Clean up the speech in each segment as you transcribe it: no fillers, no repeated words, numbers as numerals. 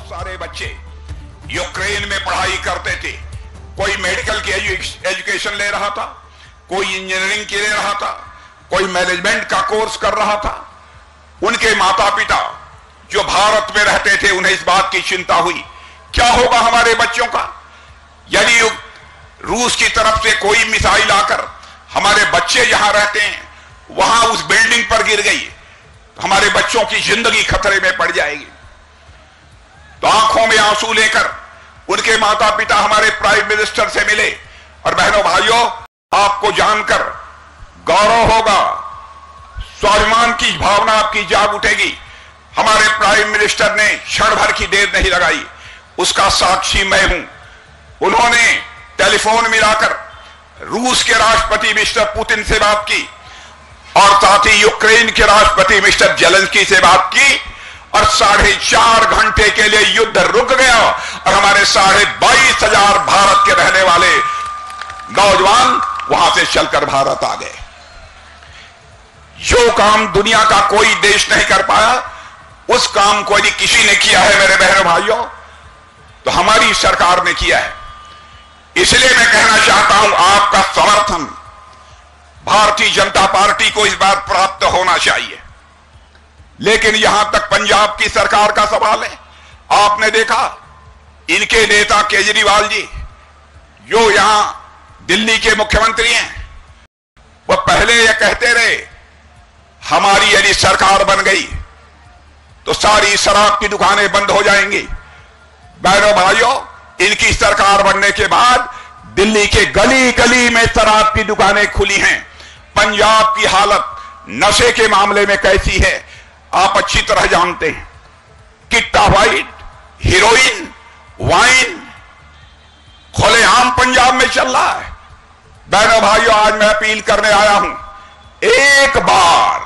सारे बच्चे यूक्रेन में पढ़ाई करते थे। कोई मेडिकल की एजुकेशन ले रहा था, कोई इंजीनियरिंग की ले रहा था, कोई मैनेजमेंट का कोर्स कर रहा था। उनके माता पिता जो भारत में रहते थे, उन्हें इस बात की चिंता हुई क्या होगा हमारे बच्चों का यदि रूस की तरफ से कोई मिसाइल आकर हमारे बच्चे जहां रहते हैं वहां उस बिल्डिंग पर गिर गई तो हमारे बच्चों की जिंदगी खतरे में पड़ जाएगी। तो आंखों में आंसू लेकर उनके माता पिता हमारे प्राइम मिनिस्टर से मिले। और बहनों भाइयों, आपको जानकर गौरव होगा, स्वाभिमान की भावना आपकी जाग उठेगी। हमारे प्राइम मिनिस्टर ने क्षण भर की देर नहीं लगाई, उसका साक्षी मैं हूं। उन्होंने टेलीफोन मिलाकर रूस के राष्ट्रपति मिस्टर पुतिन से बात की और साथ ही यूक्रेन के राष्ट्रपति मिस्टर जेलेंस्की से बात की और 4.5 घंटे के लिए युद्ध रुक गया और हमारे 22,500 भारत के रहने वाले नौजवान वहां से चलकर भारत आ गए। जो काम दुनिया का कोई देश नहीं कर पाया, उस काम को यदि किसी ने किया है मेरे बहनों भाइयों, तो हमारी सरकार ने किया है। इसलिए मैं कहना चाहता हूं, आपका समर्थन भारतीय जनता पार्टी को इस बार प्राप्त होना चाहिए। लेकिन यहां तक पंजाब की सरकार का सवाल है, आपने देखा इनके नेता केजरीवाल जी जो यहां दिल्ली के मुख्यमंत्री हैं, वह पहले यह कहते रहे हमारी यदि सरकार बन गई तो सारी शराब की दुकानें बंद हो जाएंगी। बहनों भाइयों, इनकी सरकार बनने के बाद दिल्ली के गली गली में शराब की दुकानें खुली हैं। पंजाब की हालत नशे के मामले में कैसी है आप अच्छी तरह जानते हैं। किट्टा वाइट, हीरोइन, वाइन खुलेआम पंजाब में चल रहा है। बहनों भाइयों, आज मैं अपील करने आया हूं, एक बार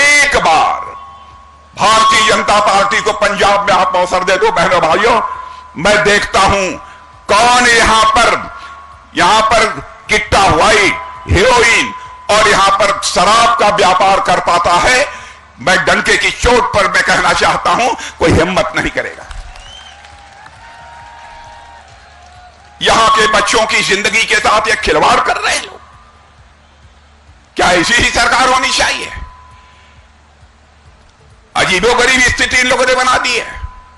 भारतीय जनता पार्टी को पंजाब में आप अवसर दे दो। बहनों भाइयों, मैं देखता हूं कौन यहां पर किट्टा वाइट, हीरोइन और यहां पर शराब का व्यापार कर पाता है। मैं डंके की चोट पर मैं कहना चाहता हूं, कोई हिम्मत नहीं करेगा। यहां के बच्चों की जिंदगी के साथ ये खिलवाड़ कर रहे लोग। क्या ऐसी ही सरकार होनी चाहिए? अजीबोगरीब स्थिति इन लोगों ने बना दी है।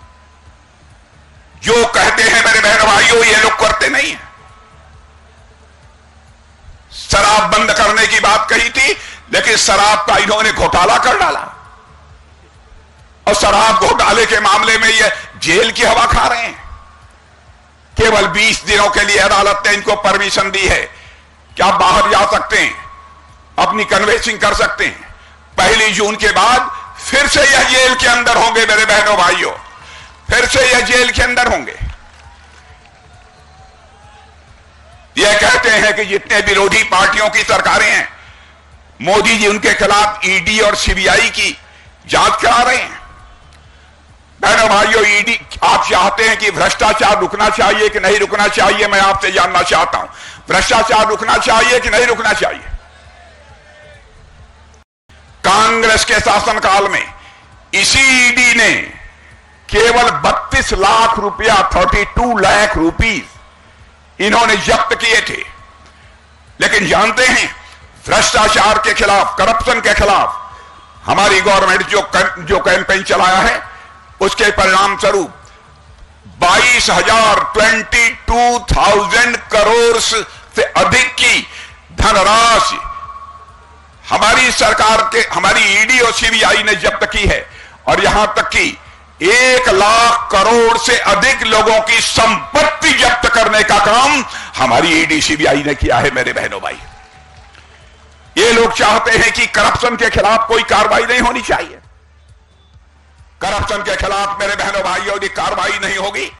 जो कहते हैं मेरे बहन भाइयों, ये लोग करते नहीं है। शराब बंद करने की बात कही थी, लेकिन शराब का इन्होंने घोटाला कर डाला और शराब घोटाले के मामले में ये जेल की हवा खा रहे हैं। केवल 20 दिनों के लिए अदालत ने इनको परमिशन दी है कि आप बाहर जा सकते हैं, अपनी कन्वेंसिंग कर सकते हैं। 1 जून के बाद फिर से यह जेल के अंदर होंगे मेरे बहनों भाइयों, फिर से यह जेल के अंदर होंगे। यह कहते हैं कि जितने विरोधी पार्टियों की सरकारें हैं, मोदी जी उनके खिलाफ ईडी और सीबीआई की जांच करा रहे हैं। बहनों भाइयों, ईडी आप चाहते हैं कि भ्रष्टाचार रुकना चाहिए कि नहीं रुकना चाहिए? मैं आपसे जानना चाहता हूं, भ्रष्टाचार रुकना चाहिए कि नहीं रुकना चाहिए? कांग्रेस के शासनकाल में इसी ईडी ने केवल 32 लाख रुपया, 32 लाख रुपीस इन्होंने जब्त किए थे। लेकिन जानते हैं, भ्रष्टाचार के खिलाफ, करप्शन के खिलाफ हमारी गवर्नमेंट जो कैंपेन चलाया है, उसके परिणाम स्वरूप 22,000 करोड़ से अधिक की धनराशि हमारी सरकार के, हमारी ईडी और सीबीआई ने जब्त की है। और यहां तक कि 1 लाख करोड़ से अधिक लोगों की संपत्ति जब्त करने का काम हमारी ईडी सीबीआई ने किया है मेरे बहनों भाई। ये लोग चाहते हैं कि करप्शन के खिलाफ कोई कार्रवाई नहीं होनी चाहिए। करप्शन के खिलाफ मेरे बहनों भाइयों, यदि कार्रवाई नहीं होगी